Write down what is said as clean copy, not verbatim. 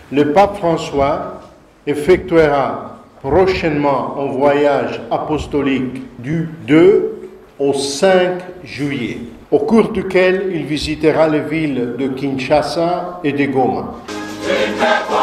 Le pape François effectuera prochainement un voyage apostolique du 2 au 5 juillet, au cours duquel il visitera les villes de Kinshasa et de Goma.